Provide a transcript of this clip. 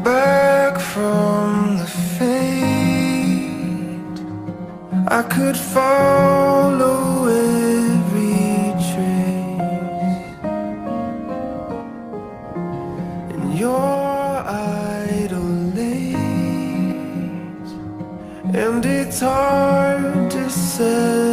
back from the fade, I could follow every trace in your idle lays, and it's hard to say